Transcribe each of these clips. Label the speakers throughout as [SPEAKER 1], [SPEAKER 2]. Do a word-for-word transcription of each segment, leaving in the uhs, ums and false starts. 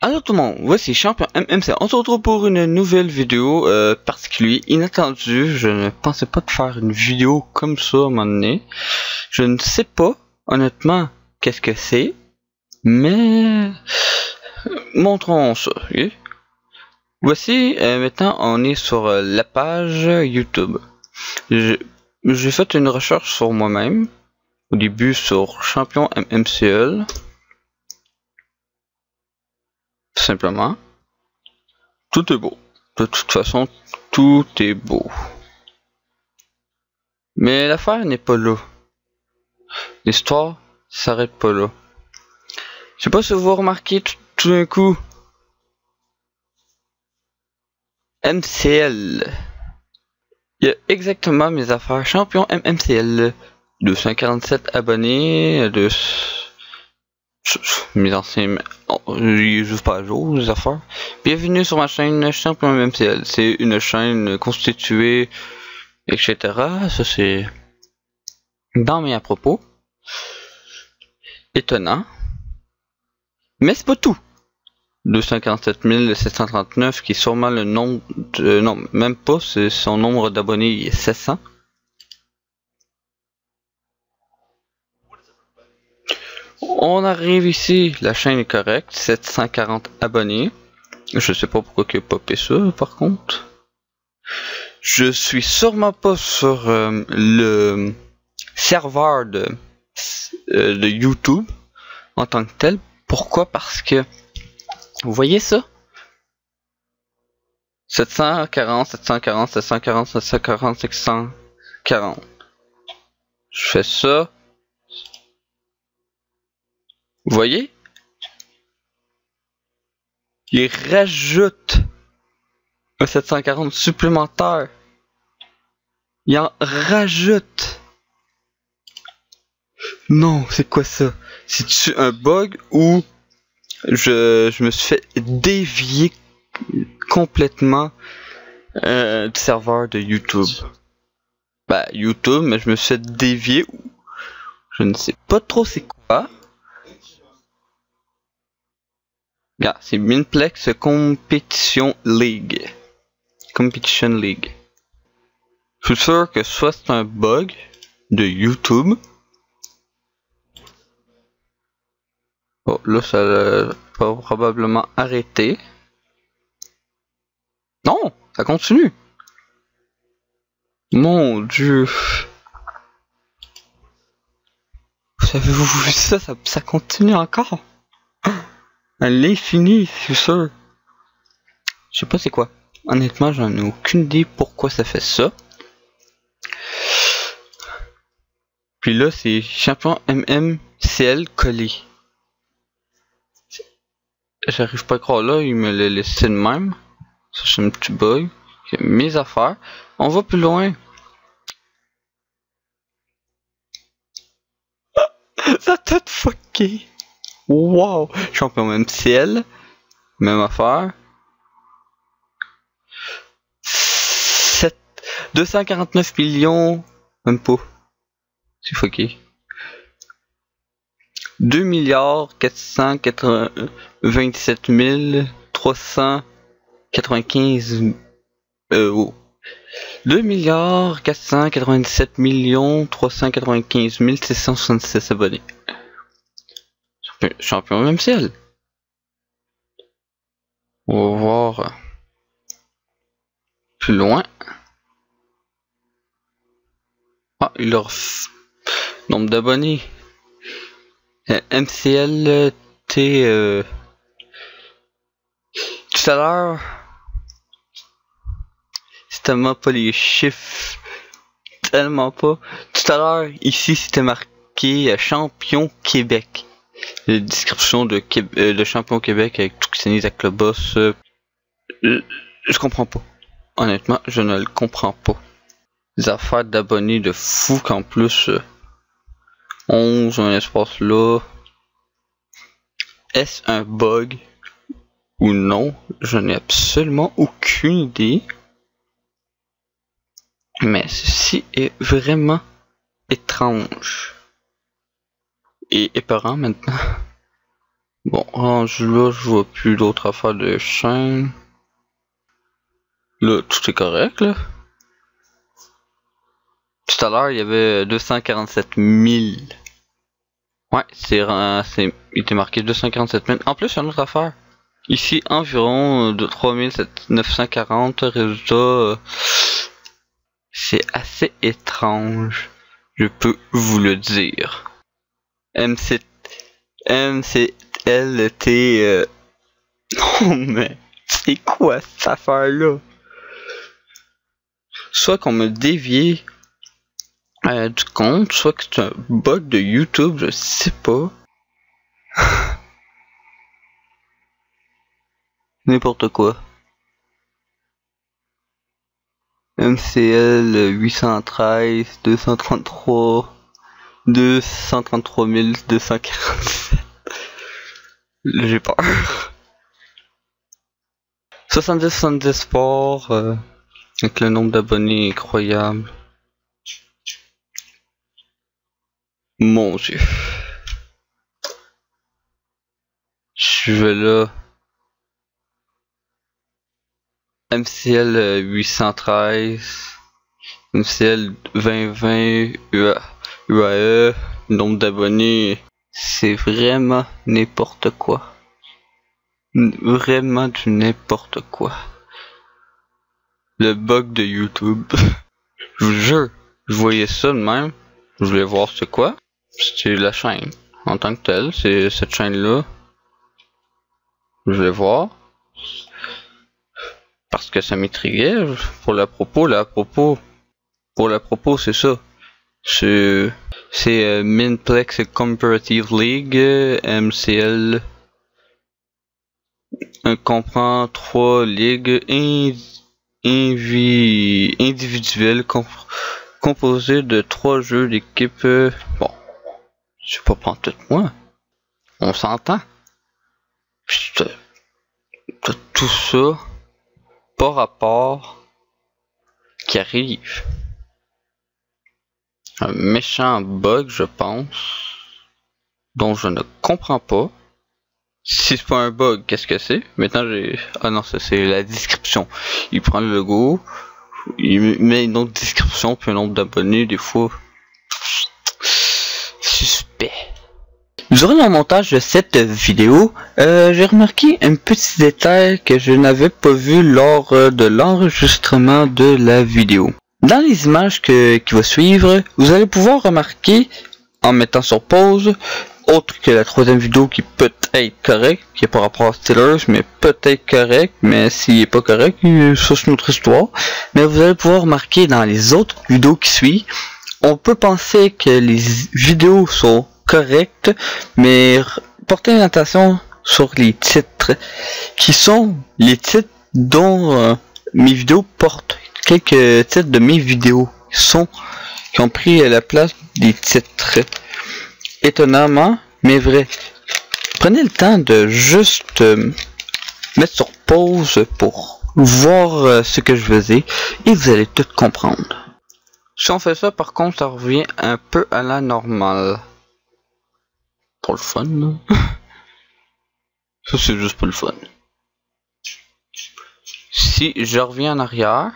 [SPEAKER 1] Alors tout le monde, voici Champion M M C. On se retrouve pour une nouvelle vidéo euh, particulière, inattendue. Je ne pensais pas de faire une vidéo comme ça à un moment donné. Je ne sais pas, honnêtement, qu'est-ce que c'est. Mais... montrons ça, ok? Voici, euh, maintenant on est sur euh, la page YouTube. J'ai fait une recherche sur moi-même. Au début sur Champion M M C L. Tout simplement. Tout est beau. De toute façon, tout est beau. Mais l'affaire n'est pas là. L'histoire s'arrête pas là. Je sais pas si vous remarquez tout d'un coup. M C L. Il y a exactement mes affaires. Champion M M C L. deux cent quarante-sept abonnés. De... mes anciens... Oh, j'ai juste pas à jour les affaires. Bienvenue sur ma chaîne Champion M M C L. C'est une chaîne constituée, et cetera. Ça c'est dans mes à propos. Étonnant. Mais c'est pas tout. deux cent quarante-sept mille sept cent trente-neuf qui est sûrement le nombre de... non, même pas, c'est son nombre d'abonnés, il est sept cents. On arrive ici, la chaîne est correcte, sept cent quarante abonnés. Je sais pas pourquoi il a popé ça par contre. Je suis sûrement pas sur euh, le serveur de, euh, de YouTube en tant que tel. Pourquoi? Parce que vous voyez ça? sept cent quarante, sept cent quarante, sept cent quarante, sept cent quarante, sept cent quarante. Je fais ça. Vous voyez? Il rajoute un sept cent quarante supplémentaire. Il en rajoute. Non, c'est quoi ça? C'est-tu un bug ou je, je me suis fait dévier complètement euh, du serveur de YouTube? Bah, YouTube, mais je me suis fait dévier. Je ne sais pas trop c'est quoi. Regarde, c'est Minplex Competition League. Competition League. Je suis sûr que soit c'est un bug de YouTube. Oh, là, ça va probablement arrêter. Non, ça continue. Mon Dieu. Vous avez-vous vu ça, ça? Ça continue encore. À l'infini, c'est sûr. Je sais pas c'est quoi. Honnêtement, j'en ai aucune idée pourquoi ça fait ça. Puis là, c'est Champion M M C L collé. J'arrive pas à croire là, il me l'a laissé de même. Ça, c'est un petit bug. Mes affaires. On va plus loin. Ça t'a fucké. Wow. Champion M M C L. Même affaire. deux cent quarante-neuf millions. Même pas. C'est fucké. deux milliards quatre cent quatre-vingt-dix-sept mille trois cent quatre-vingt-quinze euros. deux milliards quatre cent quatre-vingt-dix-sept millions trois cent quatre-vingt-quinze mille six cent soixante-six abonnés. Champion M M C L. On va voir plus loin. Ah, il leur nombre d'abonnés. Euh, M C L T euh, tout à l'heure, c'est tellement pas les chiffres, tellement pas. Tout à l'heure, ici c'était marqué euh, Champion Québec. La description de, euh, de Champion Québec avec Tuxani Zaclobos. Euh, euh, je comprends pas. Honnêtement, je ne le comprends pas. Des affaires d'abonnés de fou qu'en plus euh, onze, un espace là. Est-ce un bug ou non? Je n'ai absolument aucune idée. Mais ceci est vraiment étrange. Et épeurant maintenant. Bon, rendu là, je vois plus d'autres affaires de chaîne. Là, tout est correct, là. Tout à l'heure, il y avait deux cent quarante-sept mille. Ouais, c'est, c'est, il était marqué deux cent quarante-sept mille. En plus, il y a une autre affaire. Ici, environ de trois mille neuf cent quarante résultats. Euh, c'est assez étrange, je peux vous le dire. M C L T... Euh... Non mais, c'est quoi cette affaire-là? Soit qu'on me dévié euh, du compte, soit que c'est un bug de YouTube, je sais pas. N'importe quoi. M C L huit cent treize, deux cent trente-trois, deux cent trente-trois mille deux cent quarante-sept. J'ai peur. soixante-dix soixante-dix sports, euh, avec le nombre d'abonnés incroyable. Mon dieu. Je vais là. M C L huit cent treize, M C L vingt vingt, U A E, nombre d'abonnés, c'est vraiment n'importe quoi. Vraiment du n'importe quoi. Le bug de YouTube. Je vous jure, je voyais ça de même, je voulais voir c'est quoi. C'était la chaîne en tant que telle, c'est cette chaîne-là. Je voulais voir. Parce que ça m'intriguait pour la propos, là, à propos, pour la propos, c'est ça. C'est, c'est euh, Minplex Comparative League, euh, M C L, euh, comprend trois ligues invi individuelles comp composées de trois jeux d'équipe. Euh, bon, c'est pas prendre tout moi, on s'entend. Puis t'as tout ça. Pas rapport qui arrive. Un méchant bug, je pense, dont je ne comprends pas. Si c'est pas un bug, qu'est-ce que c'est? Maintenant j'ai... Ah non, ça c'est la description. Il prend le logo, il met une autre description, puis un nombre d'abonnés, des fois... Suspect. Durant le montage de cette vidéo, euh, j'ai remarqué un petit détail que je n'avais pas vu lors de l'enregistrement de la vidéo. Dans les images que, qui vont suivre, vous allez pouvoir remarquer, en mettant sur pause, autre que la troisième vidéo qui peut être correcte, qui est par rapport à Steelers, mais peut être correct, mais s'il n'est pas correct, ça c'est notre histoire. Mais vous allez pouvoir remarquer dans les autres vidéos qui suivent, on peut penser que les vidéos sont correct, mais portez une attention sur les titres, qui sont les titres dont euh, mes vidéos portent. Quelques titres de mes vidéos sont qui ont pris la place des titres. Étonnamment, mais vrai. Prenez le temps de juste euh, mettre sur pause pour voir euh, ce que je faisais et vous allez tout comprendre. Si on fait ça, par contre, ça revient un peu à la normale. Pour le fun, là. Ça c'est juste pour le fun. Si je reviens en arrière,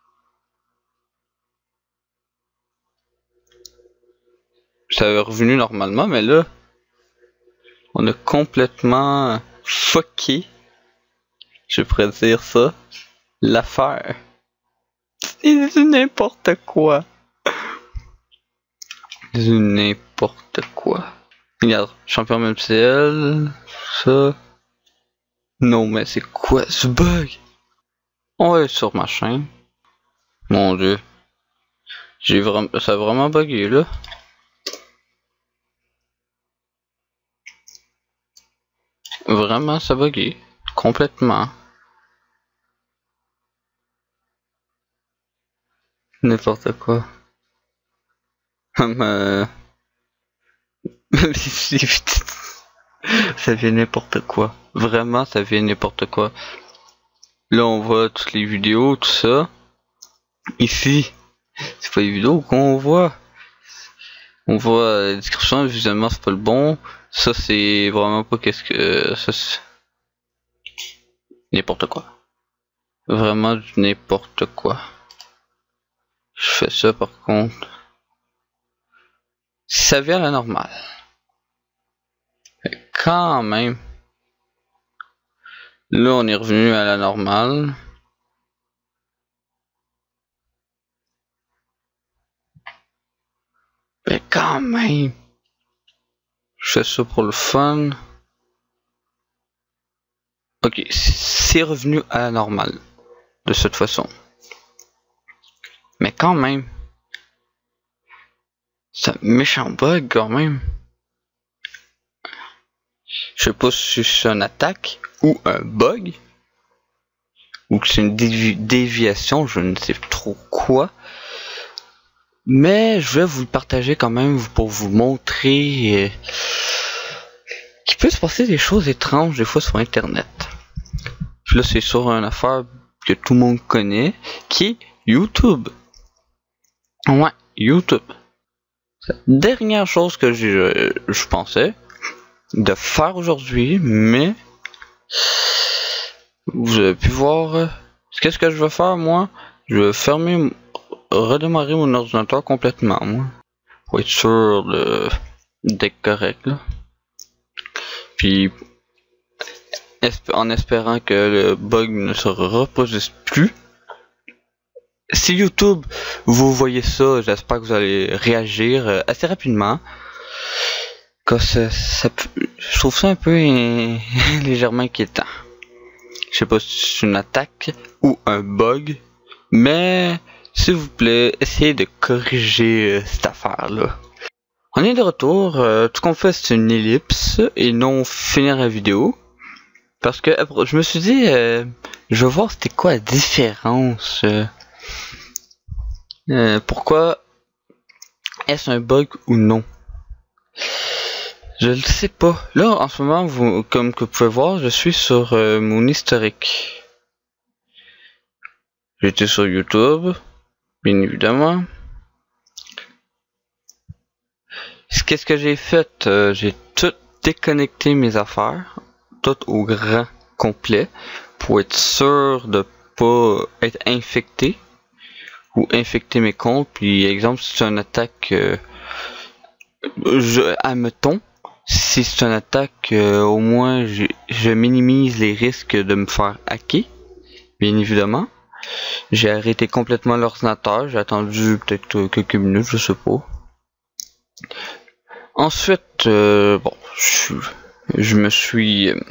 [SPEAKER 1] ça est revenu normalement, mais là, on a complètement fucké, je pourrais dire ça, l'affaire. C'est du n'importe quoi. Du n'importe quoi. Regarde, champion M C L, ça. Non, mais c'est quoi ce bug? On va aller sur ma chaîne. Mon dieu. J'ai vraiment. Ça a vraiment bugué là. Vraiment, ça a bugué. Complètement. N'importe quoi. euh... Ça vient n'importe quoi. Vraiment, ça vient n'importe quoi. Là, on voit toutes les vidéos, tout ça. Ici, c'est pas les vidéos qu'on voit. On voit la description, visuellement, c'est pas le bon. Ça c'est vraiment pas qu'est-ce que... ça c'est... n'importe quoi. Vraiment du n'importe quoi. Je fais ça par contre. Ça vient à la normale. Mais quand même. Là on est revenu à la normale. Mais quand même. Je fais ça pour le fun. Ok, c'est revenu à la normale. De cette façon. Mais quand même. C'est un méchant bug quand même. Je sais pas si c'est une attaque ou un bug. Ou que c'est une dévi déviation, je ne sais trop quoi. Mais je vais vous le partager quand même pour vous montrer euh, qu'il peut se passer des choses étranges des fois sur internet. Puis là c'est sur une affaire que tout le monde connaît, qui est YouTube. Ouais, YouTube. C'est la dernière chose que je, je pensais de faire aujourd'hui, mais vous avez pu voir. Qu'est-ce que je vais faire moi? Je vais fermer, redémarrer mon ordinateur complètement moi, pour être sûr de d'être correct là. Puis en espérant que le bug ne se reproduise plus. Si YouTube vous voyez ça, j'espère que vous allez réagir assez rapidement. Que ça, ça, je trouve ça un peu euh, légèrement inquiétant. Je sais pas si c'est une attaque ou un bug, mais s'il vous plaît, essayez de corriger euh, cette affaire là. On est de retour, euh, tout qu'on fait c'est une ellipse et non finir la vidéo. Parce que je me suis dit, euh, je veux voir c'était quoi la différence. Euh, euh, pourquoi est-ce un bug ou non? Je ne sais pas. Là, en ce moment, vous, comme que vous pouvez voir, je suis sur euh, mon historique. J'étais sur YouTube, bien évidemment. Qu'est-ce que j'ai fait? Euh, j'ai tout déconnecté mes affaires, tout au grand complet, pour être sûr de pas être infecté ou infecter mes comptes. Puis, exemple, si c'est une attaque, euh, je, admettons. Si c'est une attaque, euh, au moins je, je minimise les risques de me faire hacker, bien évidemment. J'ai arrêté complètement l'ordinateur, j'ai attendu peut-être euh, quelques minutes, je sais pas. Ensuite, euh, bon, je, je me suis... Euh,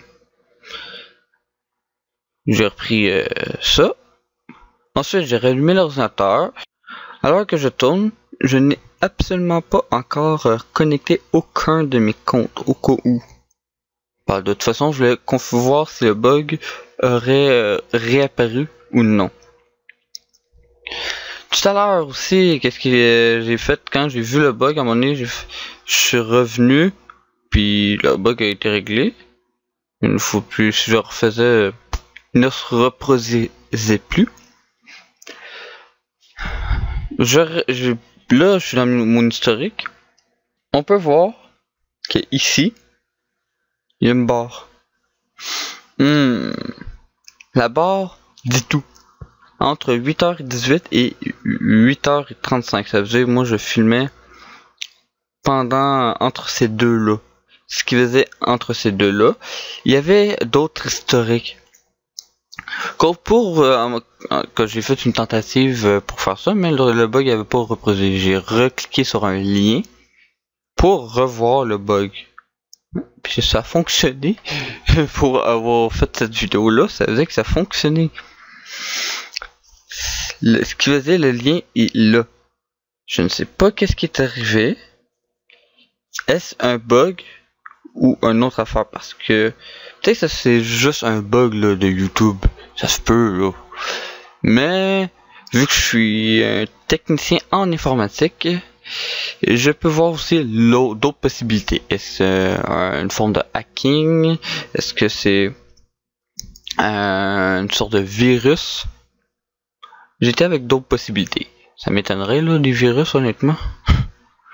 [SPEAKER 1] j'ai repris euh, ça. Ensuite, j'ai rallumé l'ordinateur. Alors que je tourne, je n'ai absolument pas encore euh, connecté aucun de mes comptes au cas où. Bah, de toute façon, je voulais voir si le bug aurait euh, réapparu ou non. Tout à l'heure aussi, qu'est-ce que euh, j'ai fait quand j'ai vu le bug? À un moment donné, je suis revenu, puis le bug a été réglé. Il ne faut plus, si je refaisais, il ne se reproduisait plus. Je, je, là, je suis dans mon historique. On peut voir qu'ici, il y a une barre. Hmm. La barre dit tout. Entre huit heures dix-huit et huit heures trente-cinq. Ça veut dire moi je filmais pendant entre ces deux là. Ce qui faisait entre ces deux là, il y avait d'autres historiques. Quand pour euh, quand j'ai fait une tentative pour faire ça, mais le, le bug n'avait pas reproduit. J'ai recliqué sur un lien pour revoir le bug. Puis ça a fonctionné. Pour avoir fait cette vidéo là, ça veut dire que ça fonctionnait. Le, ce qui faisait le lien est là. Je ne sais pas qu'est-ce qui est arrivé. Est-ce un bug ou une autre affaire? Parce que peut-être que c'est juste un bug là, de YouTube. Ça se peut là. Mais vu que je suis un technicien en informatique, je peux voir aussi d'autres possibilités. Est-ce euh, une forme de hacking? Est-ce que c'est euh, une sorte de virus? J'étais avec d'autres possibilités. Ça m'étonnerait là des virus honnêtement.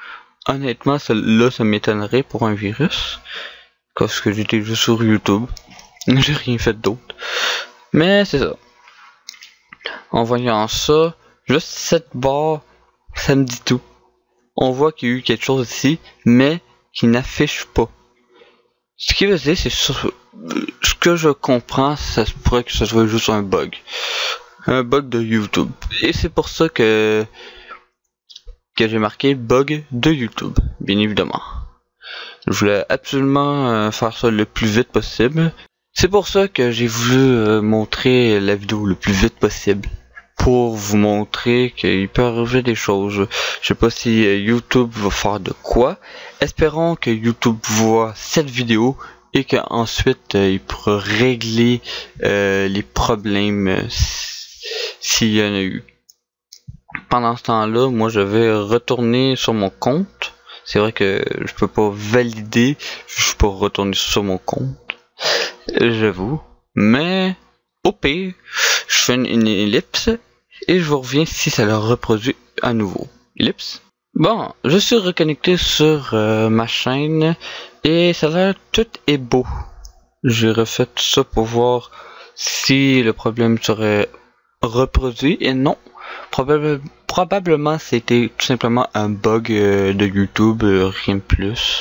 [SPEAKER 1] honnêtement, là, ça m'étonnerait pour un virus. Parce que j'étais juste sur YouTube. J'ai rien fait d'autre. Mais c'est ça. En voyant ça, juste cette barre, ça me dit tout. On voit qu'il y a eu quelque chose ici, mais qui n'affiche pas. Ce qui veut dire, c'est sur... ce que je comprends, ça se pourrait que ce soit juste un bug. Un bug de YouTube. Et c'est pour ça que que j'ai marqué bug de YouTube, bien évidemment. Je voulais absolument euh, faire ça le plus vite possible. C'est pour ça que j'ai voulu euh, montrer la vidéo le plus vite possible. Pour vous montrer qu'il peut arriver des choses. Je sais pas si euh, YouTube va faire de quoi. Espérons que YouTube voit cette vidéo et qu'ensuite euh, il pourra régler euh, les problèmes euh, s'il y en a eu. Pendant ce temps-là, moi je vais retourner sur mon compte. C'est vrai que je peux pas valider, je peux retourner sur mon compte, j'avoue. Mais au pire, je fais une, une ellipse et je vous reviens si ça le reproduit à nouveau. Ellipse. Bon, je suis reconnecté sur euh, ma chaîne et ça a l'air tout est beau. J'ai refait tout ça pour voir si le problème serait reproduit et non. Probable, probablement c'était tout simplement un bug euh, de YouTube, euh, rien de plus.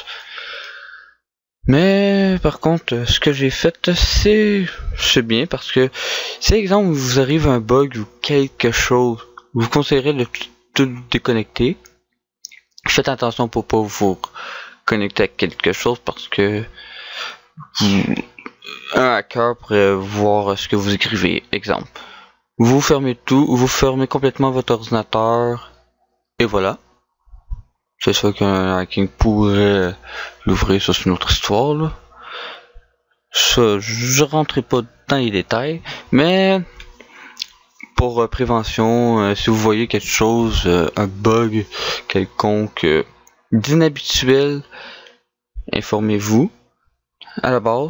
[SPEAKER 1] Mais par contre, ce que j'ai fait, c'est c'est bien parce que si exemple vous arrive un bug ou quelque chose, je vous conseillerais de tout déconnecter. Faites attention pour pas vous connecter à quelque chose parce que vous, un hacker pourrait voir ce que vous écrivez. Exemple. Vous fermez tout, vous fermez complètement votre ordinateur, et voilà. C'est ça qu'un hacking pourrait l'ouvrir, ça c'est une autre histoire, là. Ça, je rentrerai pas dans les détails, mais pour euh, prévention, euh, si vous voyez quelque chose, euh, un bug quelconque euh, d'inhabituel, informez-vous à la base.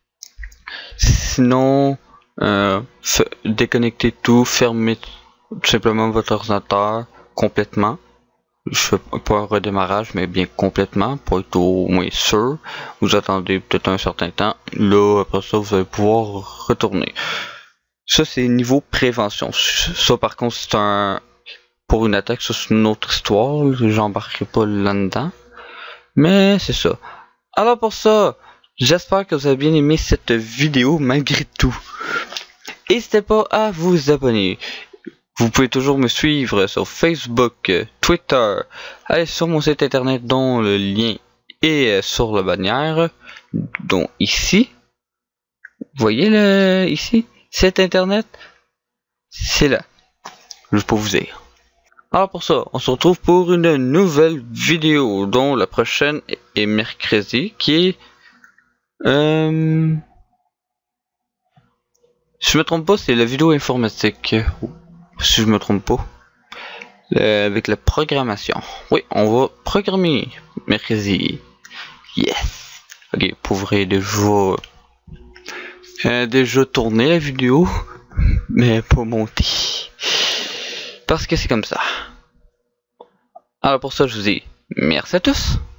[SPEAKER 1] Sinon, Euh, déconnectez tout, fermez tout simplement votre ordinateur complètement. Je fais pas un redémarrage, mais bien complètement pour être au moins sûr. Vous attendez peut-être un certain temps. Là, après ça, vous allez pouvoir retourner. Ça, c'est niveau prévention. Ça, par contre, c'est un pour une attaque. Ça, c'est une autre histoire. J'embarquerai pas là-dedans. Mais c'est ça. Alors pour ça, j'espère que vous avez bien aimé cette vidéo malgré tout. N'hésitez pas à vous abonner. Vous pouvez toujours me suivre sur Facebook, Twitter, allez sur mon site internet dont le lien est sur la bannière, dont ici. Vous voyez le ici, site internet, c'est là. Juste pour vous dire. Alors pour ça, on se retrouve pour une nouvelle vidéo dont la prochaine est mercredi, qui est euh, si je me trompe pas, c'est la vidéo informatique. Si je me trompe pas. Le, avec la programmation. Oui, on va programmer mercredi. Yes. Ok, pour vrai, déjà, euh, déjà tourné la vidéo, mais pas monter. Parce que c'est comme ça. Alors pour ça, je vous dis merci à tous.